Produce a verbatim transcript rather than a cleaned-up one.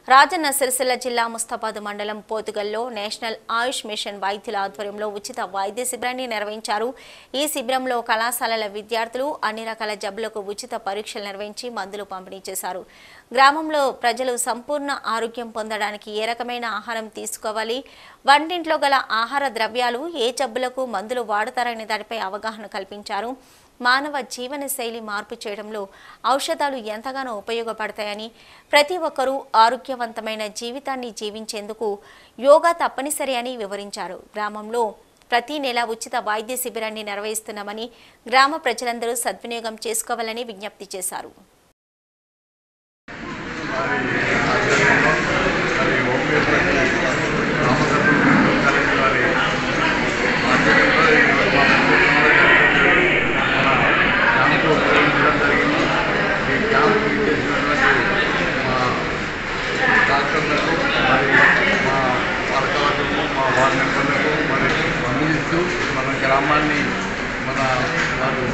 రాజన్న సిరిసిల్ల జిల్లా ముస్తాబాద్ మండలం పోతుగల్లో నేషనల్ ఆయుష్ మిషన్ వైద్యుల ఆధ్వర్యంలో ఉచిత వైద్య శిబిరాన్ని నిర్వహించారు. ఈ శిబిరంలో కళాశాలల విద్యార్థులు అన్ని రకాల జబ్బులకు ఉచిత పరీక్షలు నిర్వహించి మందులు పంపిణీ చేశారు. గ్రామంలో ప్రజలు సంపూర్ణ ఆరోగ్యం పొందడానికి ఏ రకమైన ఆహారం తీసుకోవాలి, వంటింట్లో గల ఆహార ద్రవ్యాలు ఏ జబ్బులకు మందులు వాడతారనే దానిపై అవగాహన కల్పించారు. మానవ జీవన శైలి మార్పు చేయడంలో ఔషధాలు ఎంతగానో ఉపయోగపడతాయని, ప్రతి ఒక్కరూ ఆరోగ్యవంతమైన జీవితాన్ని జీవించేందుకు యోగా తప్పనిసరి అని వివరించారు. గ్రామంలో ప్రతి నెల ఉచిత వైద్య శిబిరాన్ని నిర్వహిస్తున్నామని, గ్రామ ప్రజలందరూ సద్వినియోగం చేసుకోవాలని విజ్ఞప్తి చేశారు. డాక్టర్లకు మరి మా వర్కర్లకు మా వార్డ్ మెంబర్లకు మరి స్పందిస్తూ మన గ్రామాన్ని మన వారు